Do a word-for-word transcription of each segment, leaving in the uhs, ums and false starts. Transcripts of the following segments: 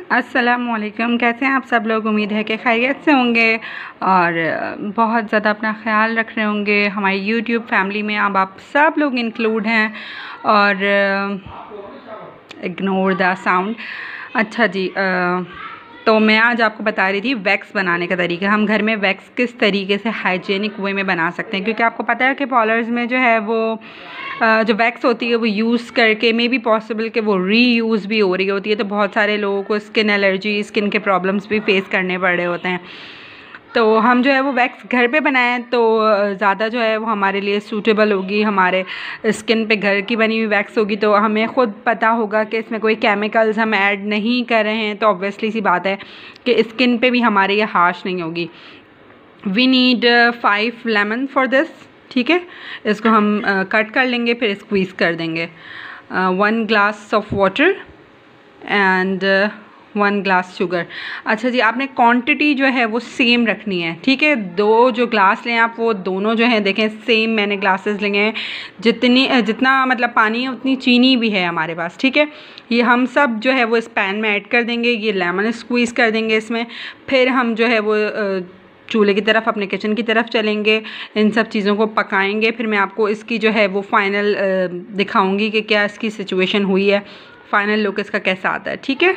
अस्सलामुअलैकुम। कैसे हैं आप सब लोग? उम्मीद है कि खैरियत से होंगे और बहुत ज़्यादा अपना ख्याल रख रहे होंगे। हमारी यूट्यूब फैमिली में अब आप सब लोग इंक्लूड हैं। और इग्नोर द साउंड। अच्छा जी, आ, तो मैं आज आपको बता रही थी वैक्स बनाने का तरीका। हम घर में वैक्स किस तरीके से हाइजीनिक वे में बना सकते हैं, क्योंकि आपको पता है कि पार्लर्स में जो है वो जो वैक्स होती है वो यूज़ करके मे बी पॉसिबल कि वो री यूज़ भी हो रही होती है, तो बहुत सारे लोगों को स्किन एलर्जी, स्किन के प्रॉब्लम्स भी फेस करने पड़ रहे होते हैं। तो हम जो है वो वैक्स घर पे बनाएं तो ज़्यादा जो है वो हमारे लिए सूटेबल होगी, हमारे स्किन पे घर की बनी हुई वैक्स होगी, तो हमें ख़ुद पता होगा कि इसमें कोई केमिकल्स हम ऐड नहीं कर रहे हैं, तो ऑब्वियसली सी बात है कि स्किन पे भी हमारे ये हार्श नहीं होगी। We need five lemon for this. ठीक है, इसको हम कट uh, कर लेंगे, फिर स्क्वीज़ कर देंगे। One glass of water and one glass sugar. अच्छा जी, आपने क्वांटिटी जो है वो सेम रखनी है। ठीक है, दो जो ग्लास लें आप, वो दोनों जो हैं देखें सेम मैंने ग्लासेस लिए हैं। जितनी जितना मतलब पानी है उतनी चीनी भी है हमारे पास। ठीक है, ये हम सब जो है वो इस पैन में ऐड कर देंगे। ये लेमन स्क्वीज़ कर देंगे इसमें। फिर हम जो है वो चूल्हे की तरफ, अपने किचन की तरफ चलेंगे, इन सब चीज़ों को पकाएंगे। फिर मैं आपको इसकी जो है वो फ़ाइनल दिखाऊंगी कि क्या इसकी सिचुएशन हुई है, फ़ाइनल लुक इसका कैसा आता है। ठीक है,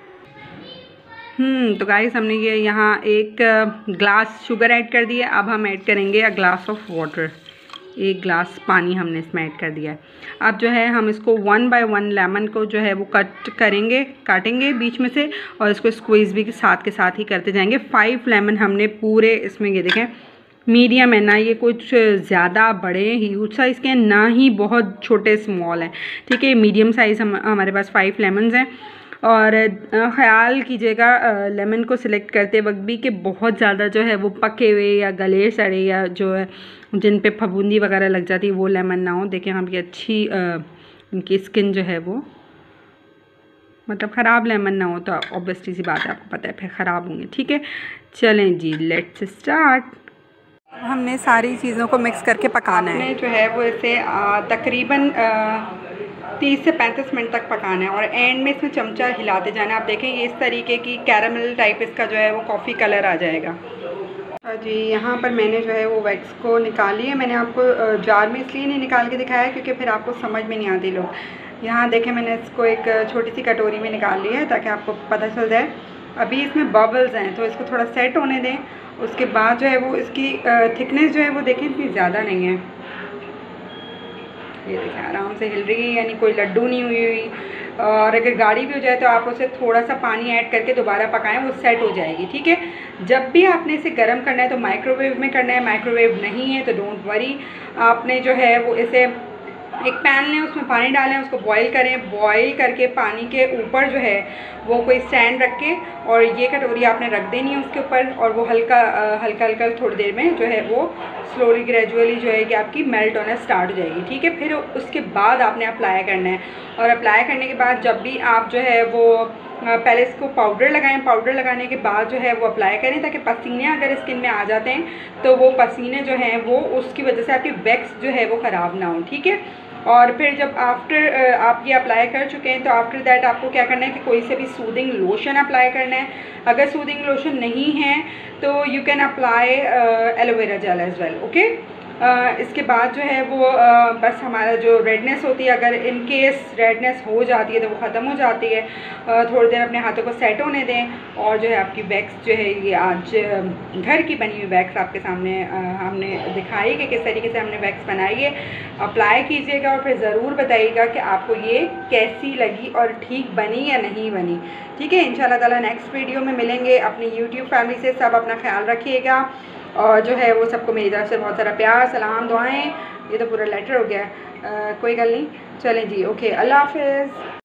हम्म तो गाइस हमने ये यहाँ एक ग्लास शुगर ऐड कर दिया। अब हम ऐड करेंगे अ ग्लास ऑफ वाटर। एक ग्लास पानी हमने इसमें ऐड कर दिया है। अब जो है हम इसको वन बाय वन लेमन को जो है वो कट करेंगे, काटेंगे बीच में से, और इसको स्क्वीज़ भी साथ के साथ ही करते जाएंगे। फाइव लेमन हमने पूरे इसमें, ये देखें मीडियम है ना, ये कुछ ज़्यादा बड़े ह्यूज साइज़ के हैं ना ही बहुत छोटे स्मॉल हैं। ठीक है, मीडियम साइज़ हम हमारे पास फाइव लेमन्स हैं। और ख़याल कीजिएगा लेमन को सिलेक्ट करते वक्त भी कि बहुत ज़्यादा जो है वो पके हुए या गले सड़े या जो है जिन पे फफूंदी वगैरह लग जाती है वो लेमन ना हो। देखें हम, ये अच्छी इनकी स्किन जो है वो मतलब ख़राब लेमन ना हो, तो ऑब्वियसली सी बात है, आपको पता है फिर ख़राब होंगे। ठीक है, चलें जी, लेट्स स्टार्ट। हमने सारी चीज़ों को मिक्स करके पकाना है। जो है वो इसे तकरीबन तीस से पैंतीस मिनट तक पकाना है, और एंड में इसमें चमचा हिलाते जाना। आप देखें ये इस तरीके की कैरामल टाइप इसका जो है वो कॉफ़ी कलर आ जाएगा। जी, यहाँ पर मैंने जो है वो वैक्स को निकाल लिया। मैंने आपको जार में इसलिए नहीं निकाल के दिखाया क्योंकि फिर आपको समझ में नहीं आती लोग। यहाँ देखें मैंने इसको एक छोटी सी कटोरी में निकाल लिया है ताकि आपको पता चल जाए। अभी इसमें बबल्स हैं तो इसको थोड़ा सेट होने दें। उसके बाद जो है वो इसकी थिकनेस जो है वो देखें इतनी ज़्यादा नहीं है। ये देखें आराम से हिल रही है, यानी कोई लड्डू नहीं हुई हुई। और अगर गाढ़ी भी हो जाए तो आप उसे थोड़ा सा पानी ऐड करके दोबारा पकाएं, वो सेट हो जाएगी। ठीक है, जब भी आपने इसे गर्म करना है तो माइक्रोवेव में करना है। माइक्रोवेव नहीं है तो डोंट वरी, आपने जो है वो इसे एक पैन लें, उसमें पानी डालें, उसको बॉईल करें। बॉईल करके पानी के ऊपर जो है वो कोई स्टैंड रख के, और ये कटोरी आपने रख देनी है उसके ऊपर, और वो हल्का हल्का हल्का थोड़ी देर में जो है वो स्लोली ग्रेजुअली जो है कि आपकी मेल्ट होना स्टार्ट हो जाएगी। ठीक है, फिर उसके बाद आपने अप्लाई करना है, और अप्लाई करने के बाद जब भी आप जो है वो पहले इसको पाउडर लगाएं। पाउडर लगाने के बाद जो है वो अप्लाई करें, ताकि पसीने अगर स्किन में आ जाते हैं तो वो पसीने जो हैं वो उसकी वजह से आपकी वैक्स जो है वो ख़राब ना हो। ठीक है, और फिर जब आफ्टर आप ये अप्लाई कर चुके हैं तो आफ्टर दैट आपको क्या करना है कि कोई से भी सूदिंग लोशन अप्लाई करना है। अगर सूदिंग लोशन नहीं है तो you can apply aloe vera gel as well. Okay, इसके बाद जो है वो आ, बस हमारा जो रेडनेस होती है, अगर इन केस रेडनेस हो जाती है तो वो ख़त्म हो जाती है। आ, थोड़ी देर अपने हाथों को सेट होने दें, और जो है आपकी वैक्स जो है ये आज घर की बनी हुई वैक्स आपके सामने आ, हमने दिखाई कि किस तरीके से हमने वैक्स बनाई है। अप्लाई कीजिएगा और फिर ज़रूर बताइएगा कि आपको ये कैसी लगी और ठीक बनी या नहीं बनी। ठीक है, इंशाल्लाह ताला नेक्स्ट वीडियो में मिलेंगे। अपनी यूट्यूब फैमिली से सब अपना ख्याल रखिएगा, और जो है वो सबको मेरी तरफ से बहुत सारा प्यार, सलाम, दुआएं। ये तो पूरा लेटर हो गया, आ, कोई गल नहीं। चलें जी, ओके, अल्लाह हाफ़िज़।